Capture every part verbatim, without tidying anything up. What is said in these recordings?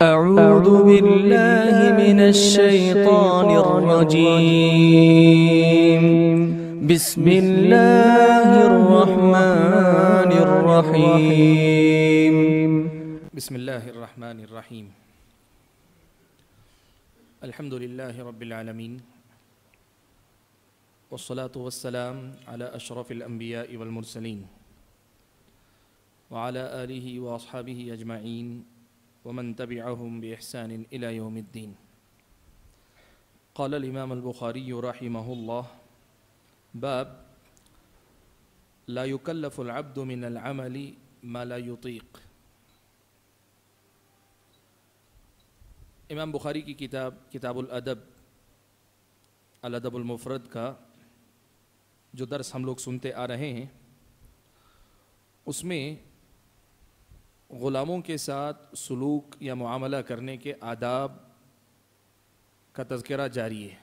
أعوذ بالله من الشيطان الرجيم. بسم الله الرحمن الرحيم. بسم الله الرحمن الرحيم. الحمد لله رب العالمين، والصلاة والسلام على أشرف الأنبياء والمرسلين وعلى آله وأصحابه أجمعين ومن تبعهم بإحسان إلى يوم الدين. قال الإمام البخاري رحمه الله: باب لا يكلف العبد من العمل ما لا يطيق. امام بخاری کی کتاب کتاب الادب الادب المفرد کا جو درس ہم لوگ سنتے آ رہے ہیں، اس میں غلاموں کے ساتھ سلوک یا معاملہ کرنے کے آداب کا تذکرہ جاری ہے۔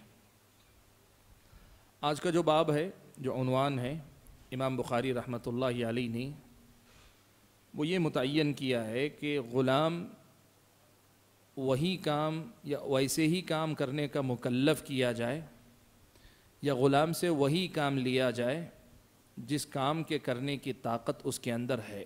آج کا جو باب ہے، جو عنوان ہے، امام بخاری رحمۃ اللہ علیہ نے وہ یہ متعین کیا ہے کہ غلام وہی کام یا ویسے ہی کام کرنے کا مکلف کیا جائے، یا غلام سے وہی کام لیا جائے جس کام کے کرنے کی طاقت اس کے اندر ہے۔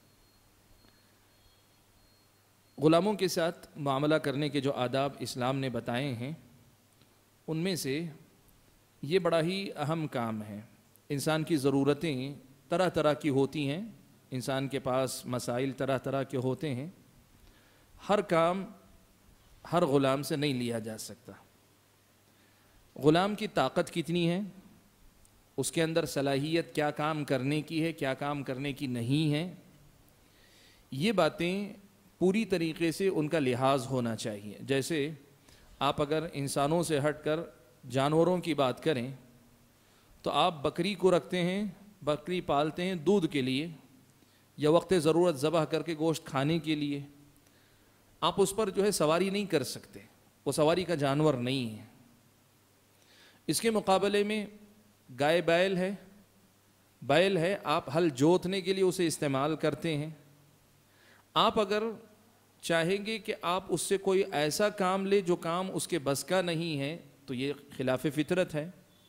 غلاموں کے ساتھ معاملہ کرنے کے جو آداب اسلام نے بتائے ہیں، ان میں سے یہ بڑا ہی اہم کام ہے۔ انسان کی ضرورتیں طرح طرح کی ہوتی ہیں، انسان کے پاس مسائل طرح طرح کے ہوتے ہیں، ہر کام ہر غلام سے نہیں لیا جا سکتا۔ غلام کی طاقت کتنی ہے، اس کے اندر صلاحیت کیا کام کرنے کی ہے، کیا کام کرنے کی نہیں ہے، یہ باتیں پوری طریقے سے ان کا لحاظ ہونا چاہیے۔ جیسے آپ اگر انسانوں سے ہٹ کر جانوروں کی بات کریں تو آپ بکری کو رکھتے ہیں، بکری پالتے ہیں دودھ کے لیے یا وقت ضرورت ذبح کر کے گوشت کھانے کے لیے۔ آپ اس پر جو ہے سواری نہیں کر سکتے، وہ سواری کا جانور نہیں ہے۔ اس کے مقابلے میں گائے بیل ہے بیل ہے آپ ہل جوتنے کے لیے اسے استعمال کرتے ہیں۔ آپ اگر چاہیں گے کہ آپ اس سے کوئی ایسا کام لے جو کام اس کے بس کا نہیں ہے تو یہ خلاف فطرت ہے۔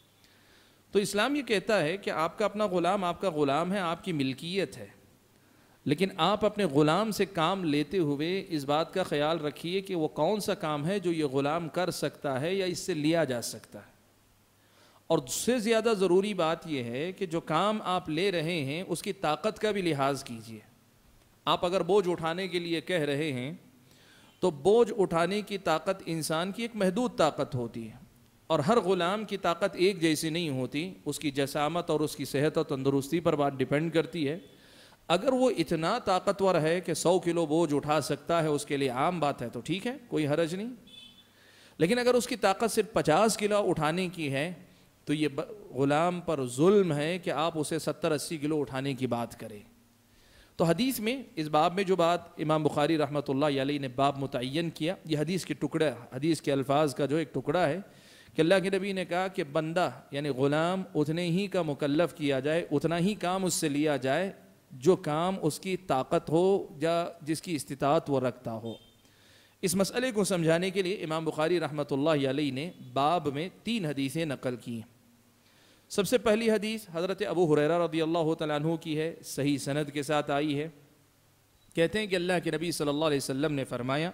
تو اسلام یہ کہتا ہے کہ آپ کا اپنا غلام آپ کا غلام ہے، آپ کی ملکیت ہے، لیکن آپ اپنے غلام سے کام لیتے ہوئے اس بات کا خیال رکھیے کہ وہ کون سا کام ہے جو یہ غلام کر سکتا ہے یا اس سے لیا جا سکتا ہے۔ اور اس سے زیادہ ضروری بات یہ ہے کہ جو کام آپ لے رہے ہیں اس کی طاقت کا بھی لحاظ کیجیے۔ آپ اگر بوجھ اٹھانے کے لیے کہہ رہے ہیں تو بوجھ اٹھانے کی طاقت انسان کی ایک محدود طاقت ہوتی ہے، اور ہر غلام کی طاقت ایک جیسی نہیں ہوتی، اس کی جسامت اور اس کی صحت و تندرستی پر بات ڈیپینڈ کرتی ہے۔ اگر وہ اتنا طاقتور ہے کہ سو کلو بوجھ اٹھا سکتا ہے، اس کے لیے عام بات ہے تو ٹھیک ہے، کوئی حرج نہیں۔ لیکن اگر اس کی طاقت صرف پچاس کلو اٹھانے کی ہے تو یہ غلام پر ظلم ہے کہ آپ اسے ستر اسی کلو اٹھانے کی بات کریں۔ تو حدیث میں اس باب میں جو بات امام بخاری رحمۃ اللہ علیہ نے باب متعین کیا، یہ حدیث کے ٹکڑا حدیث کے الفاظ کا جو ایک ٹکڑا ہے کہ اللہ کے نبی نے کہا کہ بندہ یعنی غلام اتنے ہی کا مکلف کیا جائے، اتنا ہی کام اس سے لیا جائے جو کام اس کی طاقت ہو یا جس کی استطاعت وہ رکھتا ہو۔ اس مسئلے کو سمجھانے کے لیے امام بخاری رحمۃ اللہ علیہ نے باب میں تین حدیثیں نقل کی ہیں۔ سب سے پہلی حدیث حضرت ابو ہریرہ رضی اللہ تعالیٰ عنہ کی ہے، صحیح سند کے ساتھ آئی ہے۔ کہتے ہیں کہ اللہ کے نبی صلی اللہ علیہ وسلم نے فرمایا: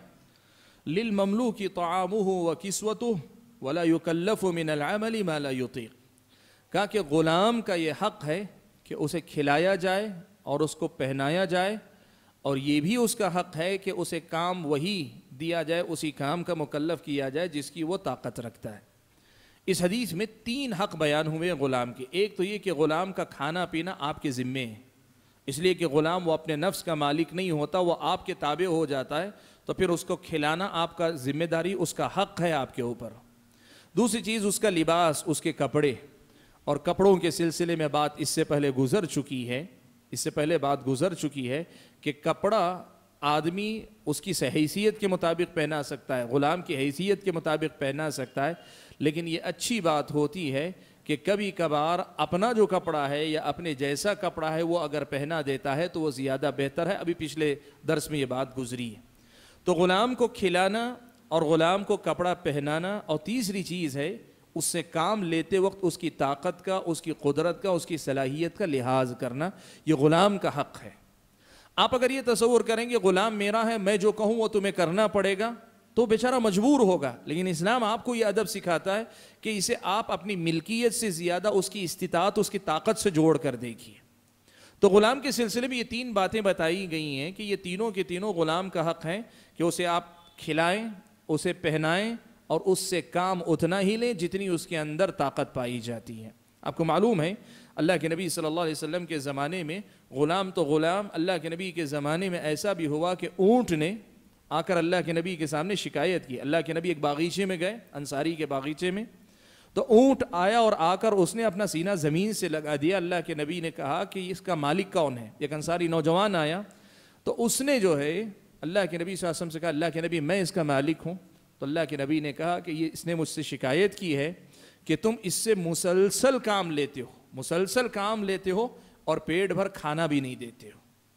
للمملوک طعامہ وکسوتہ ولا یکلف من العمل ما لا یطیق۔ کہا کہ غلام کا یہ حق ہے کہ اسے کھلایا جائے اور اس کو پہنایا جائے، اور یہ بھی اس کا حق ہے کہ اسے کام وہی دیا جائے، اسی کام کا مکلف کیا جائے جس کی وہ طاقت رکھتا ہے۔ اس حدیث میں تین حق بیان ہوئے غلام کے۔ ایک تو یہ کہ غلام کا کھانا پینا آپ کے ذمے ہے، اس لیے کہ غلام وہ اپنے نفس کا مالک نہیں ہوتا، وہ آپ کے تابع ہو جاتا ہے، تو پھر اس کو کھلانا آپ کا ذمہ داری، اس کا حق ہے آپ کے اوپر۔ دوسری چیز اس کا لباس، اس کے کپڑے، اور کپڑوں کے سلسلے میں بات اس سے پہلے گزر چکی ہے اس سے پہلے بات گزر چکی ہے کہ کپڑا آدمی اس کی حیثیت کے مطابق پہنا سکتا ہے، غلام کی حیثیت کے مطابق پہنا سکتا ہے، لیکن یہ اچھی بات ہوتی ہے کہ کبھی کبھار اپنا جو کپڑا ہے یا اپنے جیسا کپڑا ہے وہ اگر پہنا دیتا ہے تو وہ زیادہ بہتر ہے۔ ابھی پچھلے درس میں یہ بات گزری ہے۔ تو تو غلام کو کھلانا اور غلام کو کپڑا پہنانا، اور تیسری چیز ہے اس سے کام لیتے وقت اس کی طاقت کا، اس کی قدرت کا، اس کی صلاحیت کا لحاظ کرنا، یہ غلام کا حق ہے۔ آپ اگر یہ تصور کریں گے غلام میرا ہے، میں جو کہوں وہ تمہیں کرنا پڑے گا، تو بیچارہ مجبور ہوگا۔ لیکن اسلام آپ کو یہ ادب سکھاتا ہے کہ اسے آپ اپنی ملکیت سے زیادہ اس کی استطاعت، اس کی طاقت سے جوڑ کر دیکھیے۔ تو غلام کے سلسلے میں یہ تین باتیں بتائی گئی ہیں کہ یہ تینوں کے تینوں غلام کا حق ہے کہ اسے آپ کھلائیں، اسے پہنائیں اور اس سے کام اتنا ہی لیں جتنی اس کے اندر طاقت پائی جاتی ہے۔ آپ کو معلوم ہے اللہ کے نبی صلی اللہ علیہ وسلم کے زمانے میں غلام تو غلام، اللہ کے نبی کے زمانے میں ایسا بھی ہوا کہ اونٹ نے آ کر اللہ کے نبی کے سامنے شکایت کی۔ اللہ کے نبی ایک باغیچے میں گئے، انصاری کے باغیچے میں، تو اونٹ آیا اور آ کر اس نے اپنا سینہ زمین سے لگا دیا۔ اللہ کے نبی نے کہا کہ اس کا مالک کون ہے؟ ایک انصاری نوجوان آیا تو اس نے جو ہے اللہ کے نبی صلی اللہ علیہ وسلم سے کہا، اللہ کے نبی میں اس کا مالک ہوں۔ تو اللہ کے نبی نے کہا کہ یہ اس نے مجھ سے شکایت کی ہے کہ تم اس سے مسلسل کام لیتے ہو، مسلسل کام لیتے ہو اور پیٹ بھر کھانا بھی نہیں دیتے ہو۔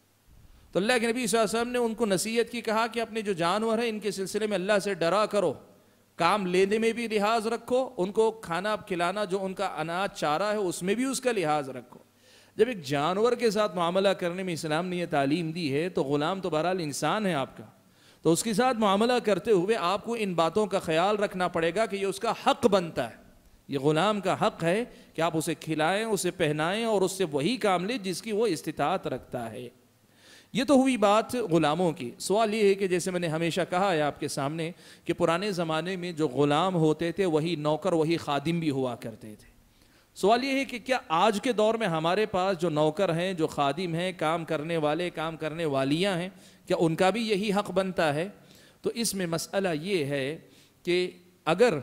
تو اللہ کے نبی صلی اللہ علیہ وسلم نے ان کو نصیحت کی، کہا کہ اپنے جو جانور ہیں ان کے سلسلے میں اللہ سے ڈرا کرو، کام لینے میں بھی لحاظ رکھو، ان کو کھانا کھلانا جو ان کا اناج چارہ ہے اس میں بھی اس کا لحاظ رکھو۔ جب ایک جانور کے ساتھ معاملہ کرنے میں اسلام نے یہ تعلیم دی ہے تو غلام تو بہرحال انسان ہے آپ کا، تو اس کے ساتھ معاملہ کرتے ہوئے آپ کو ان باتوں کا خیال رکھنا پڑے گا کہ یہ اس کا حق بنتا ہے، یہ غلام کا حق ہے کہ آپ اسے کھلائیں، اسے پہنائیں اور اس سے وہی کام لیں جس کی وہ استطاعت رکھتا ہے۔ یہ تو ہوئی بات غلاموں کی۔ سوال یہ ہے کہ جیسے میں نے ہمیشہ کہا ہے آپ کے سامنے کہ پرانے زمانے میں جو غلام ہوتے تھے وہی نوکر، وہی خادم بھی ہوا کرتے تھے۔ سوال یہ ہے کہ کیا آج کے دور میں ہمارے پاس جو نوکر ہیں، جو خادم ہیں، کام کرنے والے، کام کرنے والیاں ہیں، کیا ان کا بھی یہی حق بنتا ہے؟ تو اس میں مسئلہ یہ ہے کہ اگر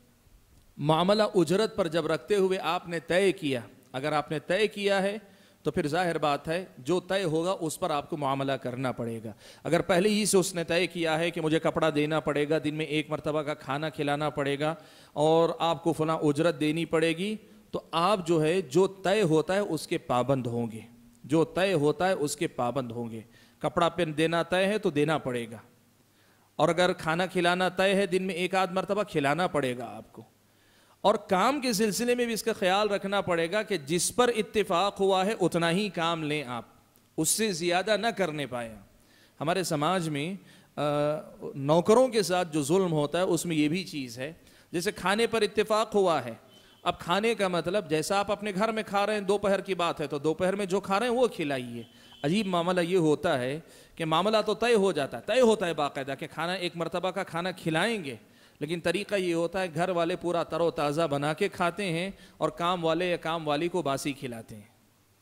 معاملہ اجرت پر جب رکھتے ہوئے آپ نے طے کیا، اگر آپ نے طے کیا ہے تو پھر ظاہر بات ہے جو طے ہوگا اس پر آپ کو معاملہ کرنا پڑے گا۔ اگر پہلے ہی سے اس نے طے کیا ہے کہ مجھے کپڑا دینا پڑے گا، دن میں ایک مرتبہ کا کھانا کھلانا پڑے گا اور آپ کو فلاں اجرت دینی پڑے گی، تو آپ جو ہے جو طے ہوتا ہے اس کے پابند ہوں گے، جو طے ہوتا ہے اس کے پابند ہوں گے۔ کپڑا پہن دینا طے ہے تو دینا پڑے گا، اور اگر کھانا کھلانا طے ہے دن میں ایک آدھ مرتبہ کھلانا پڑے گا آپ کو۔ اور کام کے سلسلے میں بھی اس کا خیال رکھنا پڑے گا کہ جس پر اتفاق ہوا ہے اتنا ہی کام لیں، آپ اس سے زیادہ نہ کرنے پائیں۔ ہمارے سماج میں نوکروں کے ساتھ جو ظلم ہوتا ہے اس میں یہ بھی چیز ہے، جیسے کھانے پر اتفاق ہوا ہے، اب کھانے کا مطلب جیسا آپ اپنے گھر میں کھا رہے ہیں، دوپہر کی بات ہے تو دوپہر میں جو کھا رہے ہیں وہ کھلائیے۔ عجیب معاملہ یہ ہوتا ہے کہ معاملہ تو طے ہو جاتا ہے، طے ہوتا ہے باقاعدہ کہ کھانا ایک مرتبہ کا کھانا کھلائیں گے، لیکن طریقہ یہ ہوتا ہے گھر والے پورا تر و تازہ بنا کے کھاتے ہیں اور کام والے یا کام والی کو باسی کھلاتے ہیں۔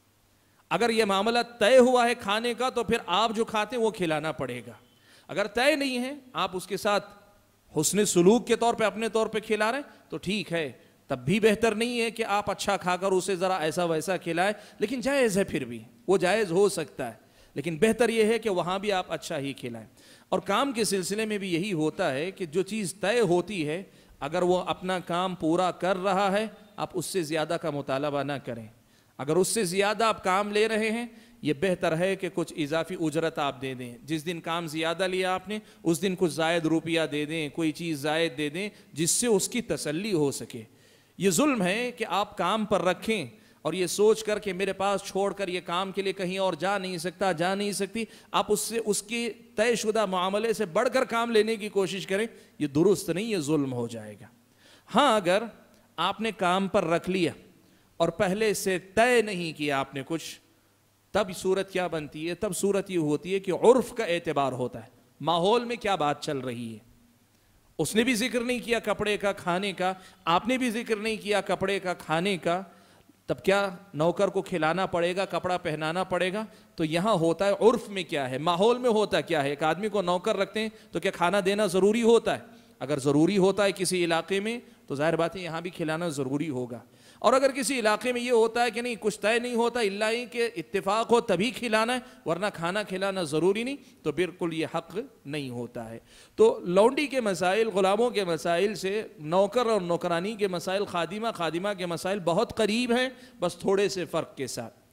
اگر یہ معاملہ طے ہوا ہے کھانے کا تو پھر آپ جو کھاتے ہیں وہ کھلانا پڑے گا۔ اگر طے نہیں ہے، آپ اس کے ساتھ حسن سلوک کے طور پہ اپنے طور پہ کھلا رہے ہیں تو ٹھیک ہے، تب بھی بہتر نہیں ہے کہ آپ اچھا کھا کر اسے ذرا ایسا ویسا کھلائے، لیکن جائز ہے، پھر بھی وہ جائز ہو سکتا ہے، لیکن بہتر یہ ہے کہ وہاں بھی آپ اچھا ہی کھلائیں۔ اور کام کے سلسلے میں بھی یہی ہوتا ہے کہ جو چیز طے ہوتی ہے اگر وہ اپنا کام پورا کر رہا ہے آپ اس سے زیادہ کا مطالبہ نہ کریں۔ اگر اس سے زیادہ آپ کام لے رہے ہیں یہ بہتر ہے کہ کچھ اضافی اجرت آپ دے دیں، جس دن کام زیادہ لیا آپ نے اس دن کچھ زائد روپیہ دے دیں، کوئی چیز زائد دے دیں جس سے اس کی تسلی ہو سکے۔ یہ ظلم ہے کہ آپ کام پر رکھیں اور یہ سوچ کر کہ میرے پاس چھوڑ کر یہ کام کے لیے کہیں اور جا نہیں سکتا، جا نہیں سکتی، آپ اس سے اس کی طے شدہ معاملے سے بڑھ کر کام لینے کی کوشش کریں، یہ درست نہیں، یہ ظلم ہو جائے گا۔ ہاں اگر آپ نے کام پر رکھ لیا اور پہلے سے طے نہیں کیا آپ نے کچھ، تب صورت کیا بنتی ہے؟ تب صورت یہ ہوتی ہے کہ عرف کا اعتبار ہوتا ہے، ماحول میں کیا بات چل رہی ہے۔ اس نے بھی ذکر نہیں کیا کپڑے کا، کھانے کا، آپ نے بھی ذکر نہیں کیا کپڑے کا، کھانے کا، تب کیا نوکر کو کھلانا پڑے گا، کپڑا پہنانا پڑے گا؟ تو یہاں ہوتا ہے عرف میں کیا ہے، ماحول میں ہوتا کیا ہے۔ ایک آدمی کو نوکر رکھتے ہیں تو کیا کھانا دینا ضروری ہوتا ہے؟ اگر ضروری ہوتا ہے کسی علاقے میں تو ظاہر بات ہے یہاں بھی کھلانا ضروری ہوگا، اور اگر کسی علاقے میں یہ ہوتا ہے کہ نہیں کچھ طے نہیں ہوتا، الا ہی کہ اتفاق ہو تبھی کھلانا ہے ورنہ کھانا کھلانا ضروری نہیں، تو بالکل یہ حق نہیں ہوتا ہے۔ تو لونڈی کے مسائل، غلاموں کے مسائل سے نوکر اور نوکرانی کے مسائل، خادمہ خادمہ کے مسائل بہت قریب ہیں، بس تھوڑے سے فرق کے ساتھ۔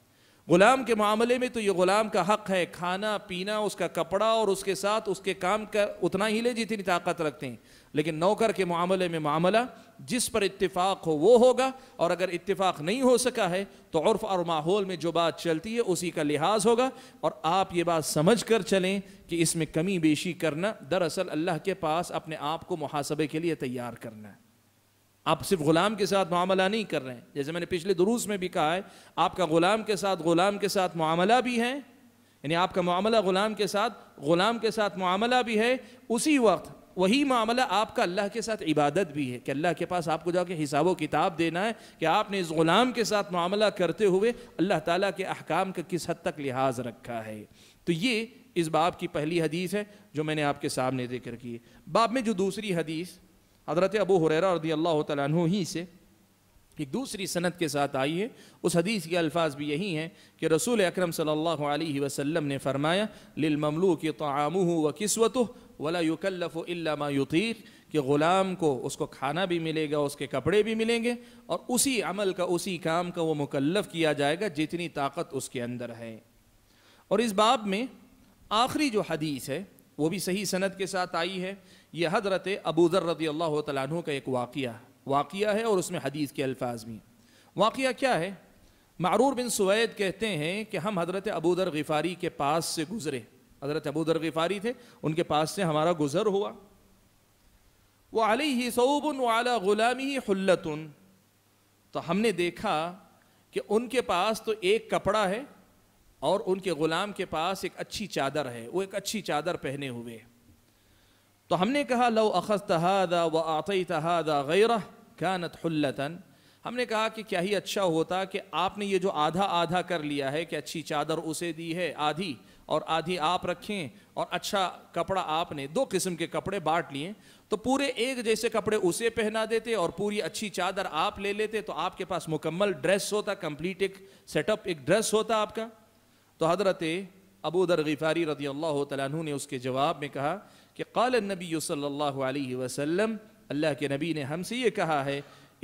غلام کے معاملے میں تو یہ غلام کا حق ہے، کھانا پینا، اس کا کپڑا اور اس کے ساتھ اس کے کام کا اتنا ہی لے جتنی طاقت رکھتے ہیں. لیکن نوکر کے معاملے میں معاملہ جس پر اتفاق ہو وہ ہوگا، اور اگر اتفاق نہیں ہو سکا ہے تو عرف اور ماحول میں جو بات چلتی ہے اسی کا لحاظ ہوگا. اور آپ یہ بات سمجھ کر چلیں کہ اس میں کمی بیشی کرنا دراصل اللہ کے پاس اپنے آپ کو محاسبے کے لیے تیار کرنا ہے. آپ صرف غلام کے ساتھ معاملہ نہیں کر رہے ہیں، جیسے میں نے پچھلے دروس میں بھی کہا ہے، آپ کا غلام کے ساتھ غلام کے ساتھ معاملہ بھی ہے، یعنی آپ کا معاملہ غلام کے ساتھ غلام کے ساتھ معاملہ بھی ہے، اسی وقت وہی معاملہ آپ کا اللہ کے ساتھ عبادت بھی ہے کہ اللہ کے پاس آپ کو جا کے حساب و کتاب دینا ہے کہ آپ نے اس غلام کے ساتھ معاملہ کرتے ہوئے اللہ تعالیٰ کے احکام کا کس حد تک لحاظ رکھا ہے. تو یہ اس باب کی پہلی حدیث ہے جو میں نے آپ کے سامنے ذکر کی. باب میں جو دوسری حدیث حضرت ابو ہریرہ رضی اللہ تعالیٰ عنہ ہی سے ایک دوسری سند کے ساتھ آئی ہے، اس حدیث کے الفاظ بھی یہی ہیں کہ رسول اکرم صلی اللہ علیہ وسلم نے فرمایا للمملوک طعامہ وکسوتہ ولا یکلف الا ما یطیق، کہ غلام کو اس کو کھانا بھی ملے گا، اس کے کپڑے بھی ملیں گے، اور اسی عمل کا اسی کام کا وہ مکلف کیا جائے گا جتنی طاقت اس کے اندر ہے. اور اس باب میں آخری جو حدیث ہے وہ بھی صحیح سند کے ساتھ آئی ہے. یہ حضرت ابو ذر رضی اللہ تعالیٰ عنہ کا ایک واقعہ واقعہ ہے اور اس میں حدیث کے الفاظ بھی. واقعہ کیا ہے؟ معرور بن سوید کہتے ہیں کہ ہم حضرت ابو ذر غفاری کے پاس سے گزرے. حضرت ابو ذر غفاری تھے، ان کے پاس سے ہمارا گزر ہوا. وعلیہ ثوب وعلی غلامہ حلۃ، تو ہم نے دیکھا کہ ان کے پاس تو ایک کپڑا ہے اور ان کے غلام کے پاس ایک اچھی چادر ہے، وہ ایک اچھی چادر پہنے ہوئے. تو ہم نے کہا لو اخذت هذا واعطيت هذا غیرہ كانت حلۃ، ہم نے کہا کہ کیا ہی اچھا ہوتا کہ آپ نے یہ جو آدھا آدھا کر لیا ہے کہ اچھی چادر اسے دی ہے آدھی اور آدھی آپ رکھیں، اور اچھا کپڑا آپ نے دو قسم کے کپڑے بانٹ لیے، تو پورے ایک جیسے کپڑے اسے پہنا دیتے اور پوری اچھی چادر آپ لے لیتے، تو آپ کے پاس مکمل ڈریس ہوتا، کمپلیٹ ایک سیٹ اپ، ایک ڈریس ہوتا آپ کا. تو حضرت ابو ذر غفاری رضی اللہ تعالیٰ عنہ نے اس کے جواب میں کہا کہ قال النبی صلی اللہ علیہ وسلم، اللہ کے نبی نے ہم سے یہ کہا ہے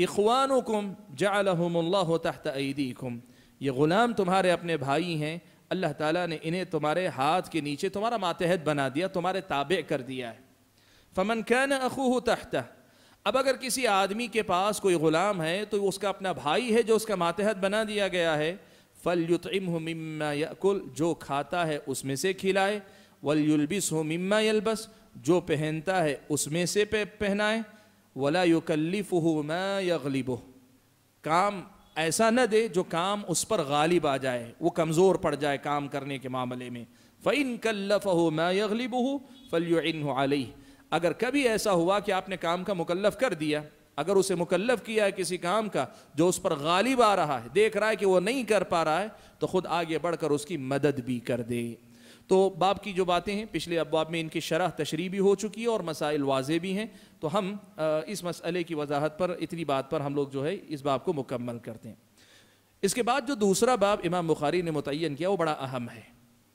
اخوانکم جعلہم اللہ تحت ایدیکم، یہ غلام تمہارے اپنے بھائی ہیں، اللہ تعالیٰ نے انہیں تمہارے ہاتھ کے نیچے تمہارا ماتحت بنا دیا، تمہارے تابع کر دیا ہے. فمن کان اخوہ تحتہ، اب اگر کسی آدمی کے پاس کوئی غلام ہے تو اس کا اپنا بھائی ہے جو اس کا ماتحت بنا دیا گیا ہے، فَلْيُطْعِمْهُ مِمَّا يَأْكُلْ، جو کھاتا ہے اس میں سے کھلائے، وَلْيُلْبِسْهُ مِمَّا يَلْبَسْ، جو پہنتا ہے اس میں سے پہنائے، وَلَا يُكَلِّفُهُ مَا يَغْلِبُهُ، کام ایسا نہ دے جو کام اس پر غالب آ جائے، وہ کمزور پڑ جائے کام کرنے کے معاملے میں. فَإِن كَلَّفَهُ مَا يَغْلِبُهُ فَلْيُعِنْهُ عَلَيْهِ، اگر کبھی ایسا ہوا کہ آپ نے کام کا مکلف کر دیا، اگر اسے مکلف کیا ہے کسی کام کا جو اس پر غالب آ رہا ہے، دیکھ رہا ہے کہ وہ نہیں کر پا رہا ہے، تو خود آگے بڑھ کر اس کی مدد بھی کر دے. تو باب کی جو باتیں ہیں پچھلے ابواب میں ان کی شرح تشریح بھی ہو چکی ہے اور مسائل واضح بھی ہیں، تو ہم اس مسئلے کی وضاحت پر اتنی بات پر ہم لوگ جو ہے اس باب کو مکمل کرتے ہیں. اس کے بعد جو دوسرا باب امام بخاری نے متعین کیا وہ بڑا اہم ہے.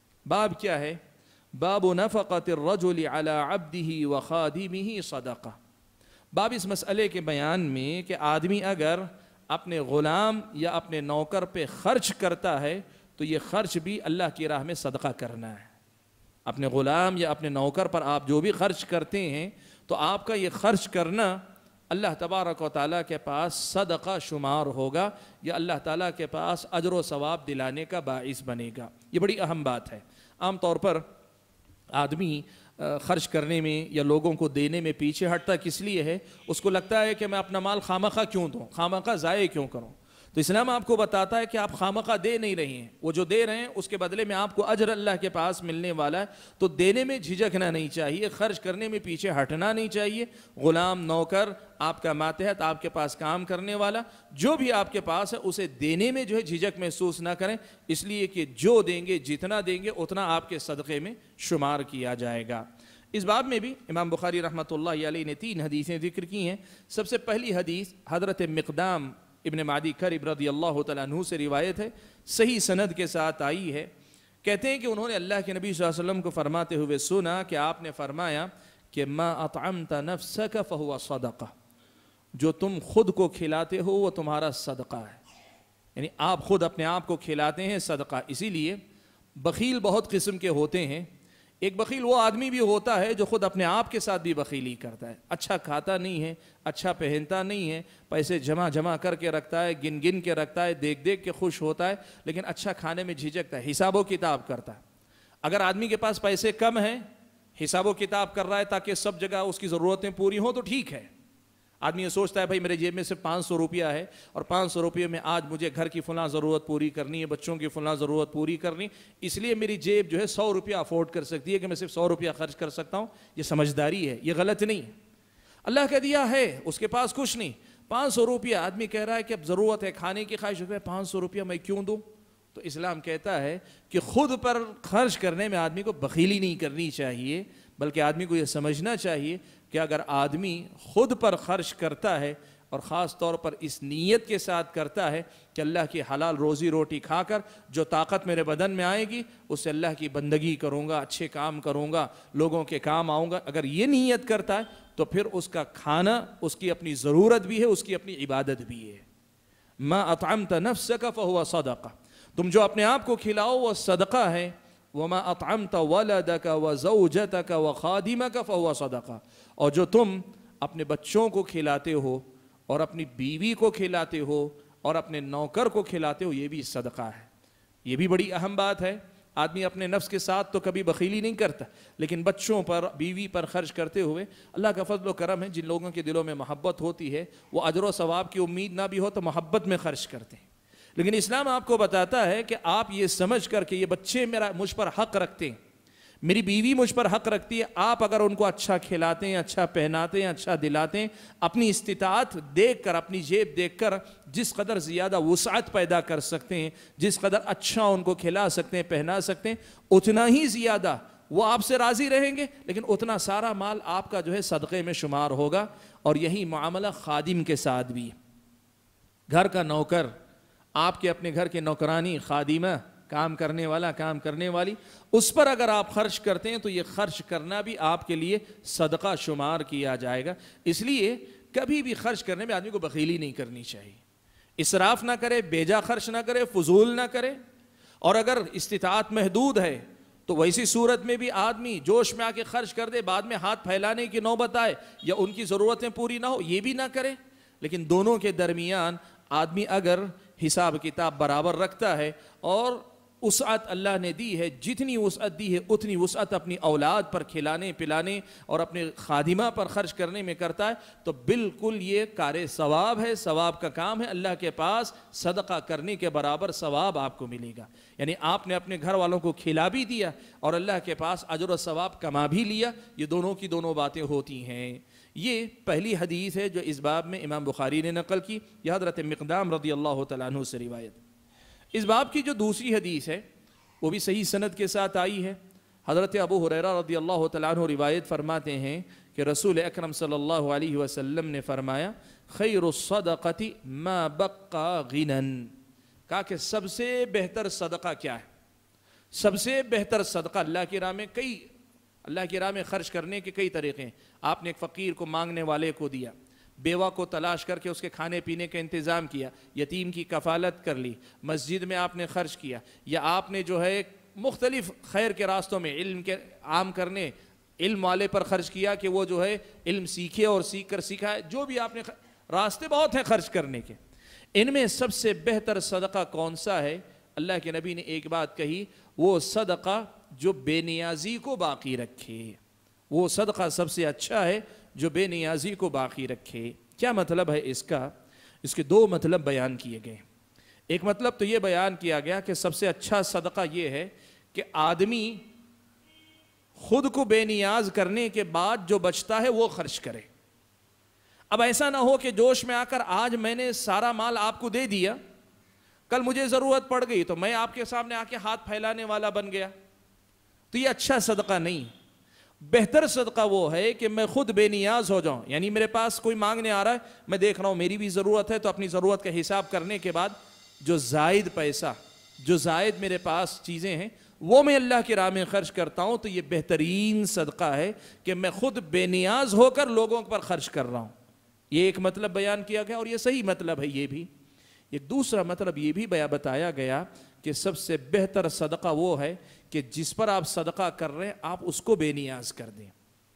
باب کیا ہے؟ باب نفقۃ الرجل علی عبدہ وخادمہ صدقہ. باب اس مسئلے کے بیان میں کہ آدمی اگر اپنے غلام یا اپنے نوکر پہ خرچ کرتا ہے تو یہ خرچ بھی اللہ کی راہ میں صدقہ کرنا ہے. اپنے غلام یا اپنے نوکر پر آپ جو بھی خرچ کرتے ہیں تو آپ کا یہ خرچ کرنا اللہ تبارک و تعالیٰ کے پاس صدقہ شمار ہوگا، یا اللہ تعالیٰ کے پاس اجر و ثواب دلانے کا باعث بنے گا. یہ بڑی اہم بات ہے. عام طور پر آدمی خرچ کرنے میں یا لوگوں کو دینے میں پیچھے ہٹتا کس لیے ہے؟ اس کو لگتا ہے کہ میں اپنا مال خامخواہ کیوں دوں، خامخواہ ضائع کیوں کروں. تو اسلام آپ کو بتاتا ہے کہ آپ خامخواہ دے نہیں رہے ہیں، وہ جو دے رہے ہیں اس کے بدلے میں آپ کو اجر اللہ کے پاس ملنے والا ہے. تو دینے میں جھجکنا نہیں چاہیے، خرچ کرنے میں پیچھے ہٹنا نہیں چاہیے. غلام، نوکر، آپ کا ماتحت، آپ کے پاس کام کرنے والا جو بھی آپ کے پاس ہے اسے دینے میں جو ہے جھجک محسوس نہ کریں، اس لیے کہ جو دیں گے، جتنا دیں گے اتنا آپ کے صدقے میں شمار کیا جائے گا. اس باب میں بھی امام بخاری رحمۃ اللہ علیہ نے تین حدیثیں ذکر کی ہیں. سب سے پہلی حدیث حضرت مقدام ابن معدی کرب رضی اللہ تعالیٰ عنہ سے روایت ہے، صحیح سند کے ساتھ آئی ہے. کہتے ہیں کہ انہوں نے اللہ کے نبی صلی اللہ علیہ وسلم کو فرماتے ہوئے سنا کہ آپ نے فرمایا کہ ما اطعمت نفسک فہو صدقہ، جو تم خود کو کھلاتے ہو وہ تمہارا صدقہ ہے. یعنی آپ خود اپنے آپ کو کھلاتے ہیں صدقہ. اسی لیے بخیل بہت قسم کے ہوتے ہیں. ایک بخیل وہ آدمی بھی ہوتا ہے جو خود اپنے آپ کے ساتھ بھی بخیلی کرتا ہے. اچھا کھاتا نہیں ہے, اچھا پہنتا نہیں ہے, پیسے جمع جمع کر کے رکھتا ہے, گن گن کے رکھتا ہے, دیکھ دیکھ کے خوش ہوتا ہے, لیکن اچھا کھانے میں جھجکتا ہے, حساب و کتاب کرتا ہے. اگر آدمی کے پاس پیسے کم ہیں, حساب و کتاب کر رہا ہے تاکہ سب جگہ اس کی ضرورتیں پوری ہوں تو ٹھیک ہے. آدمی یہ سوچتا ہے بھائی میرے جیب میں صرف پانچ سو روپیہ ہے اور پانچ سو روپیے میں آج مجھے گھر کی فلاں ضرورت پوری کرنی ہے, بچوں کی فلاں ضرورت پوری کرنی, اس لیے میری جیب جو ہے سو روپیہ افورڈ کر سکتی ہے کہ میں صرف سو روپیہ خرچ کر سکتا ہوں. یہ سمجھداری ہے, یہ غلط نہیں. اللہ کا دیا ہے, اس کے پاس کچھ نہیں, پانچ سو روپیہ آدمی کہہ رہا ہے کہ اب ضرورت ہے, کھانے کی خواہش ہے, پانچ سو روپیہ میں کیوں دوں؟ تو اسلام کہتا ہے کہ خود پر خرچ کرنے میں آدمی کو بخیلی نہیں کرنی چاہیے, بلکہ آدمی کو یہ سمجھنا چاہیے کہ اگر آدمی خود پر خرچ کرتا ہے اور خاص طور پر اس نیت کے ساتھ کرتا ہے کہ اللہ کی حلال روزی روٹی کھا کر جو طاقت میرے بدن میں آئے گی اس سے اللہ کی بندگی کروں گا, اچھے کام کروں گا, لوگوں کے کام آؤں گا, اگر یہ نیت کرتا ہے تو پھر اس کا کھانا اس کی اپنی ضرورت بھی ہے, اس کی اپنی عبادت بھی ہے. ما اطعمت نفسک فہو صدقہ, تم جو اپنے آپ کو کھلاؤ وہ صدقہ ہے. وما اطعمت ولدک وزوجتک وخادمک فہو صدقہ, اور جو تم اپنے بچوں کو کھلاتے ہو اور اپنی بیوی کو کھلاتے ہو اور اپنے نوکر کو کھلاتے ہو یہ بھی صدقہ ہے. یہ بھی بڑی اہم بات ہے. آدمی اپنے نفس کے ساتھ تو کبھی بخیلی نہیں کرتا, لیکن بچوں پر بیوی پر خرچ کرتے ہوئے اللہ کا فضل و کرم ہے, جن لوگوں کے دلوں میں محبت ہوتی ہے وہ اجر و ثواب کی امید نہ بھی ہو تو محبت میں خرچ کرتے ہیں. لیکن اسلام آپ کو بتاتا ہے کہ آپ یہ سمجھ کر کہ یہ بچے میرا مجھ پر حق رکھتے ہیں, میری بیوی مجھ پر حق رکھتی ہے, آپ اگر ان کو اچھا کھلاتے ہیں, اچھا پہناتے ہیں, اچھا دلاتے ہیں, اپنی استطاعت دیکھ کر, اپنی جیب دیکھ کر جس قدر زیادہ وسعت پیدا کر سکتے ہیں, جس قدر اچھا ان کو کھلا سکتے ہیں, پہنا سکتے ہیں, اتنا ہی زیادہ وہ آپ سے راضی رہیں گے, لیکن اتنا سارا مال آپ کا جو ہے صدقے میں شمار ہوگا. اور یہی معاملہ خادم کے ساتھ بھی. گھر کا نوکر, آپ کے اپنے گھر کے نوکرانی, خادمہ, کام کرنے والا, کام کرنے والی, اس پر اگر آپ خرچ کرتے ہیں تو یہ خرچ کرنا بھی آپ کے لیے صدقہ شمار کیا جائے گا. اس لیے کبھی بھی خرچ کرنے میں آدمی کو بخیلی نہیں کرنی چاہیے, اسراف نہ کرے, بیجا خرچ نہ کرے, فضول نہ کرے. اور اگر استطاعت محدود ہے تو ویسی صورت میں بھی آدمی جوش میں آ کے خرچ کر دے, بعد میں ہاتھ پھیلانے کی نوبت آئے یا ان کی ضرورتیں پوری نہ ہو, یہ بھی نہ کرے. لیکن دونوں کے درمیان آدمی اگر حساب کتاب برابر رکھتا ہے اور وسعت اللہ نے دی ہے, جتنی وسعت دی ہے اتنی وسعت اپنی اولاد پر کھلانے پلانے اور اپنے خادمہ پر خرچ کرنے میں کرتا ہے, تو بالکل یہ کار ثواب ہے, ثواب کا کام ہے. اللہ کے پاس صدقہ کرنے کے برابر ثواب آپ کو ملے گا. یعنی آپ نے اپنے گھر والوں کو کھلا بھی دیا اور اللہ کے پاس اجر و ثواب کما بھی لیا. یہ دونوں کی دونوں باتیں ہوتی ہیں. یہ پہلی حدیث ہے جو اس باب میں امام بخاری نے نقل کی, یہ حضرت مقدام رضی اللہ تعالیٰ عنہ سے روایت. اس باب کی جو دوسری حدیث ہے وہ بھی صحیح سند کے ساتھ آئی ہے. حضرت ابو ہریرہ رضی اللہ تعالیٰ عنہ روایت فرماتے ہیں کہ رسول اکرم صلی اللہ علیہ وسلم نے فرمایا, خیر الصدقۃ ما بقى غنى, کہا کہ سب سے بہتر صدقہ کیا ہے؟ سب سے بہتر صدقہ اللہ کی راہ میں, کئی اللہ کی راہ میں خرچ کرنے کے کئی طریقے ہیں. آپ نے ایک فقیر کو, مانگنے والے کو دیا, بیوہ کو تلاش کر کے اس کے کھانے پینے کا انتظام کیا, یتیم کی کفالت کر لی, مسجد میں آپ نے خرچ کیا, یا آپ نے جو ہے مختلف خیر کے راستوں میں علم کے عام کرنے, علم والے پر خرچ کیا کہ وہ جو ہے علم سیکھے اور سیکھ کر سکھائے. جو بھی آپ نے راستے بہت ہیں خرچ کرنے کے. ان میں سب سے بہتر صدقہ کون سا ہے؟ اللہ کے نبی نے ایک بات کہی, وہ صدقہ جو بے نیازی کو باقی رکھے. وہ صدقہ سب سے اچھا ہے جو بے نیازی کو باقی رکھے. کیا مطلب ہے اس کا؟ اس کے دو مطلب بیان کیے گئے. ایک مطلب تو یہ بیان کیا گیا کہ سب سے اچھا صدقہ یہ ہے کہ آدمی خود کو بے نیاز کرنے کے بعد جو بچتا ہے وہ خرچ کرے. اب ایسا نہ ہو کہ جوش میں آ کر آج میں نے سارا مال آپ کو دے دیا, کل مجھے ضرورت پڑ گئی تو میں آپ کے سامنے آ کے ہاتھ پھیلانے والا بن گیا, تو یہ اچھا صدقہ نہیں. بہتر صدقہ وہ ہے کہ میں خود بے نیاز ہو جاؤں. یعنی میرے پاس کوئی مانگنے آ رہا ہے, میں دیکھ رہا ہوں میری بھی ضرورت ہے, تو اپنی ضرورت کا حساب کرنے کے بعد جو زائد پیسہ, جو زائد میرے پاس چیزیں ہیں وہ میں اللہ کی راہ میں خرچ کرتا ہوں. تو یہ بہترین صدقہ ہے کہ میں خود بے نیاز ہو کر لوگوں پر خرچ کر رہا ہوں. یہ ایک مطلب بیان کیا گیا اور یہ صحیح مطلب ہے. یہ بھی ایک دوسرا مطلب یہ بھی بیان بتایا گیا کہ سب سے بہتر صدقہ وہ ہے کہ جس پر آپ صدقہ کر رہے ہیں آپ اس کو بے نیاز کر دیں.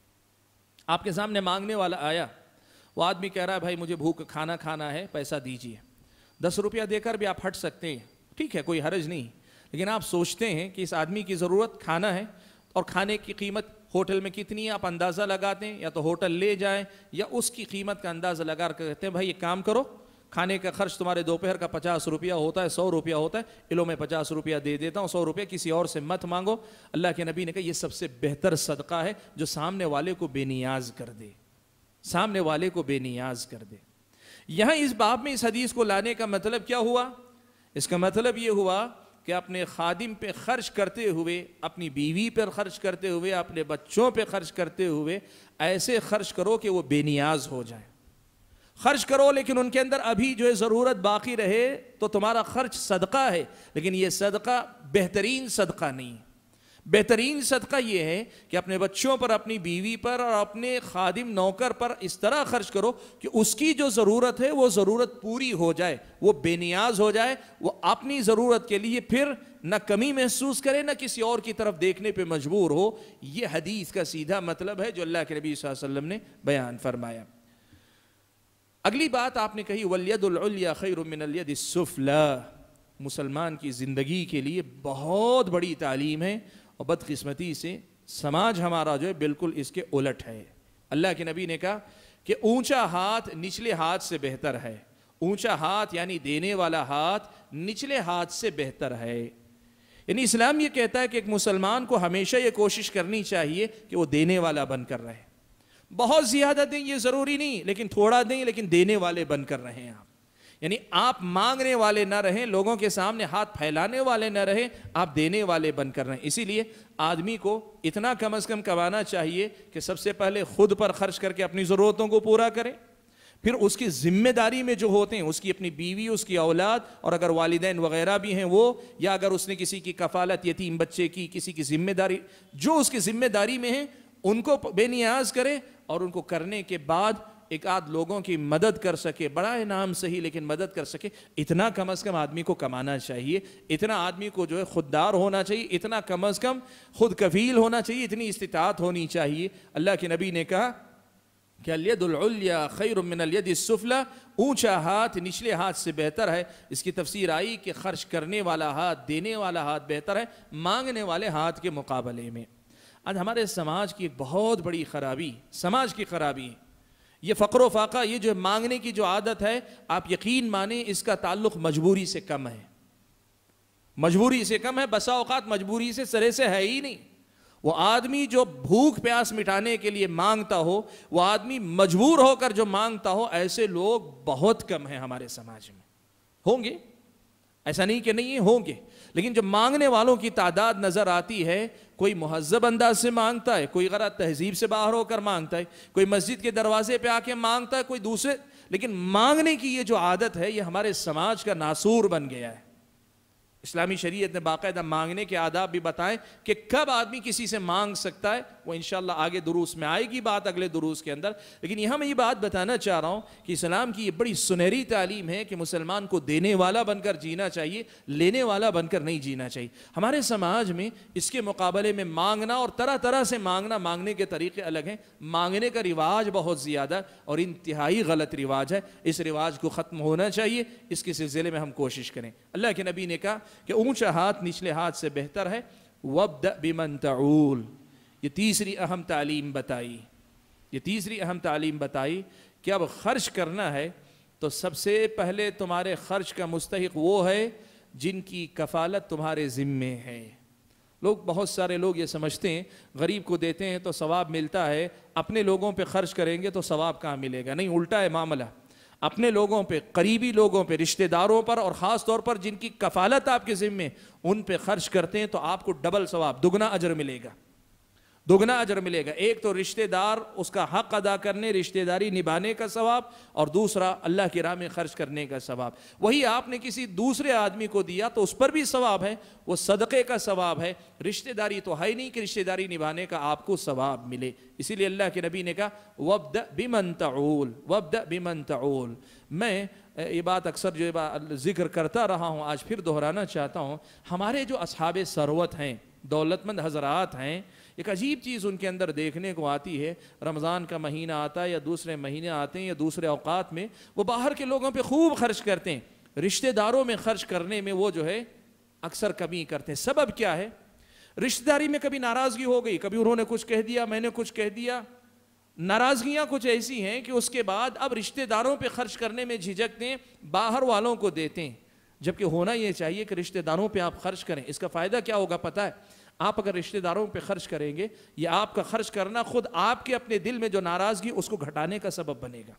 آپ کے سامنے مانگنے والا آیا, وہ آدمی کہہ رہا ہے بھائی مجھے بھوک کھانا کھانا ہے, پیسہ دیجیے. دس روپیہ دے کر بھی آپ ہٹ سکتے ہیں, ٹھیک ہے, کوئی حرج نہیں. لیکن آپ سوچتے ہیں کہ اس آدمی کی ضرورت کھانا ہے, اور کھانے کی قیمت ہوٹل میں کتنی ہے آپ اندازہ لگاتے ہیں, یا تو ہوٹل لے جائیں یا اس کی قیمت کا اندازہ لگا کر کہتے ہیں بھائی یہ کام کرو, کھانے کا خرچ تمہارے دوپہر کا پچاس روپیہ ہوتا ہے, سو روپیہ ہوتا ہے, الو میں پچاس روپیہ دے دیتا ہوں, سو روپیہ کسی اور سے مت مانگو. اللہ کے نبی نے کہا یہ سب سے بہتر صدقہ ہے جو سامنے والے کو بے نیاز کر دے, سامنے والے کو بے نیاز کر دے. یہاں اس باب میں اس حدیث کو لانے کا مطلب کیا ہوا؟ اس کا مطلب یہ ہوا کہ اپنے خادم پہ خرچ کرتے ہوئے, اپنی بیوی پر خرچ کرتے ہوئے, اپنے بچوں پہ خرچ کرتے ہوئے ایسے خرچ کرو کہ وہ بے نیاز ہو جائیں. خرچ کرو لیکن ان کے اندر ابھی جو ہے ضرورت باقی رہے تو تمہارا خرچ صدقہ ہے, لیکن یہ صدقہ بہترین صدقہ نہیں. بہترین صدقہ یہ ہے کہ اپنے بچوں پر, اپنی بیوی پر اور اپنے خادم نوکر پر اس طرح خرچ کرو کہ اس کی جو ضرورت ہے وہ ضرورت پوری ہو جائے, وہ بے نیاز ہو جائے, وہ اپنی ضرورت کے لیے پھر نہ کمی محسوس کرے نہ کسی اور کی طرف دیکھنے پہ مجبور ہو. یہ حدیث کا سیدھا مطلب ہے جو اللہ کے نبی صلی اللہ علیہ وسلم نے بیان فرمایا. اگلی بات آپ نے کہی وَالْيَدُ الْعُلْيَا خَيْرٌ مِّنَ الْيَدِ السُّفْلَىٰ. مسلمان کی زندگی کے لیے بہت بڑی تعلیم ہے, اور بدقسمتی سے سماج ہمارا جو ہے بالکل اس کے الٹ ہے. اللہ کے نبی نے کہا کہ اونچا ہاتھ نچلے ہاتھ سے بہتر ہے. اونچا ہاتھ یعنی دینے والا ہاتھ نچلے ہاتھ سے بہتر ہے. یعنی اسلام یہ کہتا ہے کہ ایک مسلمان کو ہمیشہ یہ کوشش کرنی چاہیے کہ وہ دینے والا بن کر رہے. بہت زیادہ دیں یہ ضروری نہیں, لیکن تھوڑا دیں لیکن دینے والے بن کر رہیں آپ. یعنی آپ مانگنے والے نہ رہیں, لوگوں کے سامنے ہاتھ پھیلانے والے نہ رہیں, آپ دینے والے بن کر رہیں. اسی لیے آدمی کو اتنا کم از کم کمانا چاہیے کہ سب سے پہلے خود پر خرچ کر کے اپنی ضرورتوں کو پورا کرے, پھر اس کی ذمہ داری میں جو ہوتے ہیں, اس کی اپنی بیوی, اس کی اولاد, اور اگر والدین وغیرہ بھی ہیں وہ, یا اگر اس نے کسی کی کفالت یتیم بچے کی, کسی کی ذمہ داری جو اس کی ذمہ داری میں ہیں, ان کو بے نیاز کرے, اور ان کو کرنے کے بعد ایک آدھ لوگوں کی مدد کر سکے, بڑا انعام صحیح لیکن مدد کر سکے. اتنا کم از کم آدمی کو کمانا چاہیے, اتنا آدمی کو جو ہے خوددار ہونا چاہیے, اتنا کم از کم خود کفیل ہونا چاہیے, اتنی استطاعت ہونی چاہیے. اللہ کے نبی نے کہا کہ الید العلیٰ خیر من الید السفلیٰ, اونچا ہاتھ نچلے ہاتھ سے بہتر ہے. اس کی تفسیر آئی کہ خرچ کرنے والا ہاتھ, دینے والا ہاتھ بہتر ہے مانگنے والے ہاتھ کے مقابلے میں. آج ہمارے سماج کی ایک بہت بڑی خرابی, سماج کی خرابی ہے یہ فقر و فاقہ. یہ جو مانگنے کی جو عادت ہے, آپ یقین مانیں اس کا تعلق مجبوری سے کم ہے, مجبوری سے کم ہے. بسا اوقات مجبوری سے سرے سے ہے ہی نہیں. وہ آدمی جو بھوک پیاس مٹانے کے لیے مانگتا ہو, وہ آدمی مجبور ہو کر جو مانگتا ہو, ایسے لوگ بہت کم ہیں ہمارے سماج میں. ہوں گے, ایسا نہیں کہ نہیں ہوں گے, لیکن جو مانگنے والوں کی تعداد نظر آتی ہے, کوئی مہذب انداز سے مانگتا ہے, کوئی غلط تہذیب سے باہر ہو کر مانگتا ہے, کوئی مسجد کے دروازے پہ آ کے مانگتا ہے, کوئی دوسرے, لیکن مانگنے کی یہ جو عادت ہے یہ ہمارے سماج کا ناسور بن گیا ہے. اسلامی شریعت نے باقاعدہ مانگنے کے آداب بھی بتائیں کہ کب آدمی کسی سے مانگ سکتا ہے. وہ انشاءاللہ آگے دروس میں آئے گی بات, اگلے دروس کے اندر. لیکن یہاں میں یہ بات بتانا چاہ رہا ہوں کہ اسلام کی یہ بڑی سنہری تعلیم ہے کہ مسلمان کو دینے والا بن کر جینا چاہیے, لینے والا بن کر نہیں جینا چاہیے. ہمارے سماج میں اس کے مقابلے میں مانگنا اور طرح طرح سے مانگنا, مانگنے کے طریقے الگ ہیں. مانگنے کا رواج بہت زیادہ اور انتہائی غلط رواج ہے. اس رواج کو ختم ہونا چاہیے. اس کے سلسلے میں ہم کوشش کریں. اللہ کے نبی نے کہا کہ اونچا ہاتھ نچلے ہاتھ سے بہتر ہے. وَابْدَأْ بِمَنْ تَعُولُ. یہ تیسری اہم تعلیم بتائی, یہ تیسری اہم تعلیم بتائی کہ اب خرچ کرنا ہے تو سب سے پہلے تمہارے خرچ کا مستحق وہ ہے جن کی کفالت تمہارے ذمے ہے. لوگ, بہت سارے لوگ یہ سمجھتے ہیں غریب کو دیتے ہیں تو ثواب ملتا ہے, اپنے لوگوں پہ خرچ کریں گے تو ثواب کہاں ملے گا. نہیں, الٹا ہے معاملہ. اپنے لوگوں پہ, قریبی لوگوں پہ, رشتہ داروں پر, اور خاص طور پر جن کی کفالت آپ کے ذمے, ان پہ خرچ کرتے ہیں تو آپ کو ڈبل ثواب, دگنا اجر ملے گا. दुगना अजर मिलेगा। एक तो रिश्तेदार उसका हक अदा करने, रिश्तेदारी निभाने का सवाब, और दूसरा अल्लाह की राह में खर्च करने का सवाब। वही आपने किसी दूसरे आदमी को दिया तो उस पर भी सवाब है, वो सदक़े का सवाब है। रिश्तेदारी तो है नहीं कि रिश्तेदारी निभाने का आपको सवाब मिले। इसीलिए अल्लाह के नबी ने कहा वब्दा बिमन तऊल, वब्दा बिमन तऊल। मैं ये बात अक्सर जो बात जिक्र करता रहा हूँ, आज फिर दोहराना चाहता हूँ। हमारे जो असहाबे सरवत हैं, दौलतमंद हजरात हैं, एक अजीब चीज़ उनके अंदर देखने को आती है। रमज़ान का महीना आता है या दूसरे महीने आते हैं या दूसरे औकात में, वो बाहर के लोगों पे खूब खर्च करते हैं, रिश्तेदारों में खर्च करने में वो जो है अक्सर कमी करते हैं। सबब क्या है? रिश्तेदारी में कभी नाराज़गी हो गई, कभी उन्होंने कुछ कह दिया, मैंने कुछ कह दिया। नाराज़गियाँ कुछ ऐसी हैं कि उसके बाद अब रिश्तेदारों पे खर्च करने में झिझकते हैं, बाहर वालों को देते हैं। जबकि होना ये चाहिए कि रिश्तेदारों पे आप खर्च करें। इसका फ़ायदा क्या होगा पता है? आप अगर रिश्तेदारों पे खर्च करेंगे, ये आपका खर्च करना खुद आपके अपने दिल में जो नाराज़गी उसको घटाने का सबब बनेगा।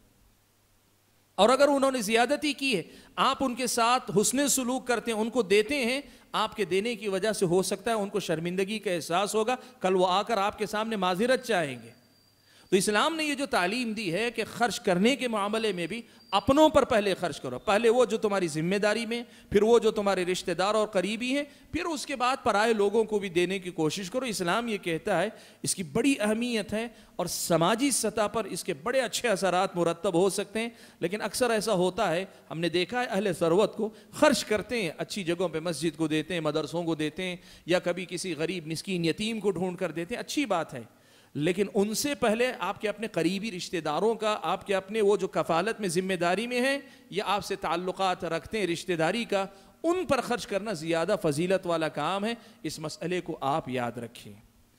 और अगर उन्होंने ज़ियादती की है, आप उनके साथ हुस्ने सुलूक करते हैं, उनको देते हैं, आपके देने की वजह से हो सकता है उनको शर्मिंदगी का एहसास होगा, कल वो आकर आपके सामने माज़िरत चाहेंगे। तो इस्लाम ने ये जो तालीम दी है कि खर्च करने के मामले में भी अपनों पर पहले खर्च करो। पहले वो जो तुम्हारी जिम्मेदारी में, फिर वो जो तुम्हारे रिश्तेदार और करीबी हैं, फिर उसके बाद पराए लोगों को भी देने की कोशिश करो। इस्लाम ये कहता है, इसकी बड़ी अहमियत है और समाजी सतह पर इसके बड़े अच्छे असरात मुरतब हो सकते हैं। लेकिन अक्सर ऐसा होता है, हमने देखा है अहले सरवत को खर्च करते हैं, अच्छी जगहों पर मस्जिद को देते हैं, मदरसों को देते हैं, या कभी किसी गरीब मिस्कीन यतीम को ढूंढ कर देते हैं, अच्छी बात है। लेकिन उनसे पहले आपके अपने करीबी रिश्तेदारों का, आपके अपने वो जो कफ़ालत में ज़िम्मेदारी में है या आपसे ताल्लुक़ात रखते हैं रिश्तेदारी का, उन पर खर्च करना ज़्यादा फजीलत वाला काम है। इस मसले को आप याद रखें।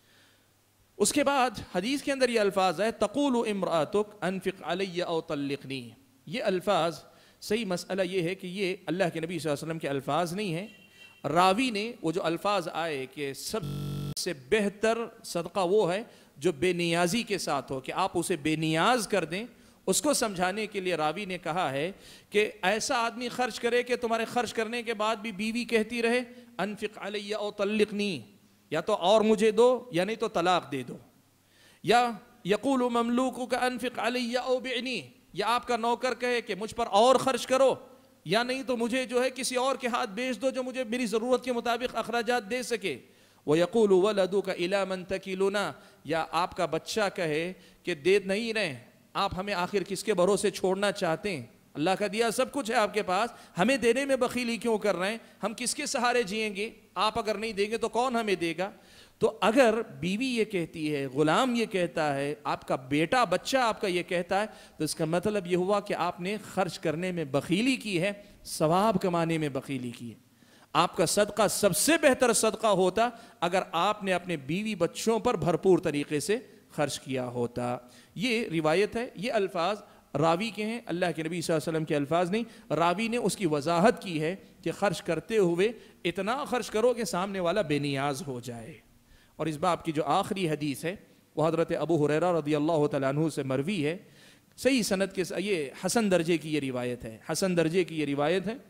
उसके बाद हदीस के अंदर ये अल्फाज है, तक़ूलु इम्रातुक अनफ़िक़ अलैया औ तल्लिक़नी। ये अल्फाज, सही मसला ये है कि ये अल्लाह के नबी सल्लल्लाहु अलैहि वसल्लम के अल्फाज नहीं हैं। रावी ने वो जो अल्फाज आए कि सबसे बेहतर सदका वो है जो बेनियाजी के साथ हो, कि आप उसे बेनियाज कर दें, उसको समझाने के लिए रावी ने कहा है कि ऐसा आदमी खर्च करे कि तुम्हारे खर्च करने के बाद भी बीवी कहती रहे अनफ़िक़ अलैया औ तल्लिक़नी, या तो और मुझे दो या नहीं तो तलाक दे दो। या यक़ूलु ममलूकुका अनफ़िक़ अलैया औ बि'नी, या आपका नौकर कहे कि मुझ पर और खर्च करो, या नहीं तो मुझे जो है किसी और के हाथ बेच दो जो मुझे मेरी ज़रूरत के मुताबिक अखराजात दे सके। वो यक़ूलु वलदुका इला मन तकिलुना, या आपका बच्चा कहे कि दे नहीं रहे, आप हमें आखिर किसके भरोसे छोड़ना चाहते हैं? अल्लाह का दिया सब कुछ है आपके पास, हमें देने में बखीली क्यों कर रहे हैं? हम किसके सहारे जिएंगे? आप अगर नहीं देंगे तो कौन हमें देगा? तो अगर बीवी ये कहती है, गुलाम ये कहता है, आपका बेटा बच्चा आपका ये कहता है, तो इसका मतलब ये हुआ कि आपने खर्च करने में बखीली की है, सवाब कमाने में बखीली की है। आपका सदका सबसे बेहतर सदका होता अगर आपने अपने बीवी बच्चों पर भरपूर तरीके से खर्च किया होता। ये रिवायत है, ये अल्फाज रावी के हैं, अल्लाह के नबी सल्लल्लाहु अलैहि वसल्लम के अल्फाज नहीं। रावी ने उसकी वजाहत की है कि खर्च करते हुए इतना खर्च करो कि सामने वाला बेनियाज हो जाए। और इस बाब की जो आखिरी हदीस है वह हज़रत अबू हुरैरा रज़ियल्लाहु तआला अन्हु से मरवी है, सही सनद के, ये हसन दर्जे की ये रिवायत है, हसन दर्जे की ये रिवायत है।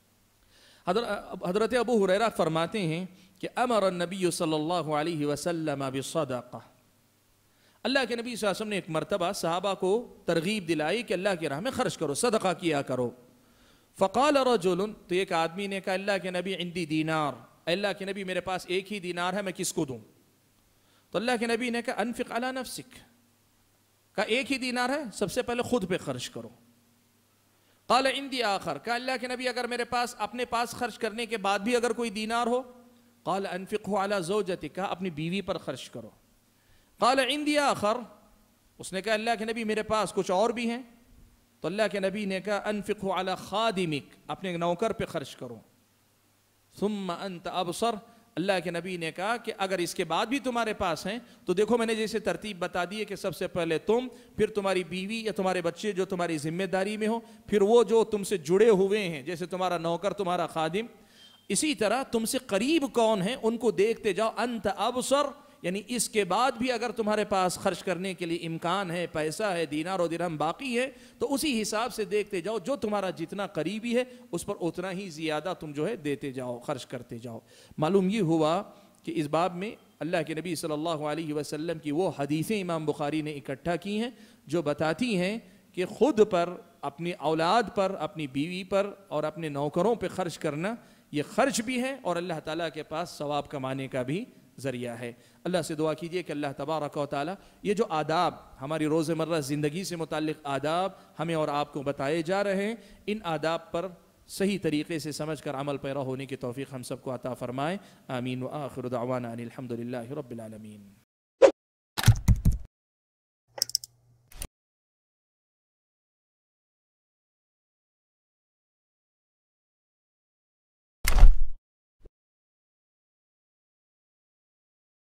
हज़रत अबू हुरैरा फरमाते हैं कि अमर नबी सल्लल्लाहु अलैहि वसल्लम बिस्सदक़ा, अल्लाह के नबी सल्लल्लाहु अलैहि वसल्लम ने एक मरतबा सहाबा को तरगीब दिलाई कि अल्लाह की राह में खर्च करो, सदका किया करो। फ़क़ाल रजुलन, तो एक आदमी ने कहा अल्लाह के नबी इंदी दीनार, अल्लाह के नबी मेरे पास एक ही दीनार है, मैं किसको दूं? तो अल्लाह के नबी ने कहा अनफ़िक़ अला नफ़्सिक, का एक ही दीनार है, सबसे पहले खुद पे खर्च करो। क़ाल इंदी आखर, का अल्लाह के नबी अगर मेरे पास अपने पास खर्च करने के बाद भी अगर कोई दीनार हो, क़ाल अनफ़िक़हु अला ज़ौजतिक, का अपनी बीवी पर खर्च करो। क़ाल इंदी आखर, उसने कहा अल्लाह के नबी मेरे पास कुछ और भी हैं, तो अल्लाह के नबी ने कहा अनफ़िक़हु अला ख़ादिमिक, अपने नौकर पे खर्च करो। सुम्मा अंत अबसर, अल्लाह के नबी ने कहा कि अगर इसके बाद भी तुम्हारे पास हैं तो देखो मैंने जैसे तरतीब बता दी है कि सबसे पहले तुम, फिर तुम्हारी बीवी या तुम्हारे बच्चे जो तुम्हारी जिम्मेदारी में हो, फिर वो जो तुमसे जुड़े हुए हैं जैसे तुम्हारा नौकर, तुम्हारा खादिम, इसी तरह तुमसे करीब कौन है उनको देखते जाओ। अंत अबसर, यानी इसके बाद भी अगर तुम्हारे पास खर्च करने के लिए इम्कान है, पैसा है, दीनार और दिरहम बाकी है, तो उसी हिसाब से देखते जाओ, जो तुम्हारा जितना करीबी है उस पर उतना ही ज़्यादा तुम जो है देते जाओ, खर्च करते जाओ। मालूम ये हुआ कि इस बाब में اللہ کے نبی صلی اللہ علیہ وسلم کی وہ حدیثیں امام بخاری نے اکٹھا کی ہیں جو بتاتی ہیں کہ خود پر، اپنی اولاد پر، اپنی بیوی پر اور اپنے نوکروں پہ خرچ کرنا یہ خرچ بھی ہے اور اللہ تعالیٰ کے پاس ثواب کمانے کا بھی ذریعہ ہے۔ اللہ سے دعا کیجئے کہ اللہ تبارک و تعالیٰ یہ جو آداب ہماری روز مرہ زندگی سے متعلق آداب ہمیں اور آپ کو بتائے جا رہے ہیں، ان آداب پر صحیح طریقے سے سمجھ کر عمل پیرا ہونے کی توفیق ہم سب کو عطا فرمائے۔ آمین۔ وآخر دعوانا ان الحمد للہ رب العالمین۔